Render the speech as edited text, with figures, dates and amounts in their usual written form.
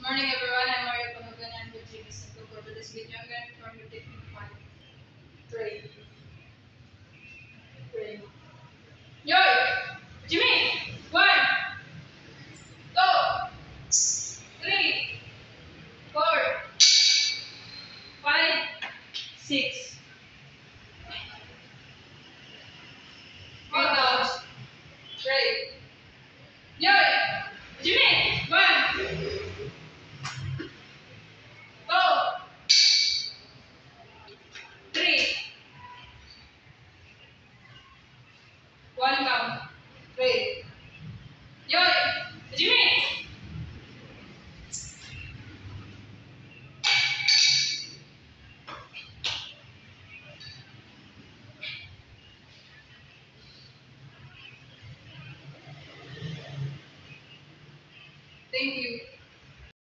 Morning everyone, I'm Mario Pamagan with JB Simple. For today's video, I'm going to perform the technique 1. 3. 3. Yo! Jimmy! 1, 2, 3, 4, 5, 6. Go down. 3. Yo! Jimmy! 1, 2, 3. 1 count. 3. Yo! Jimmy! Thank you.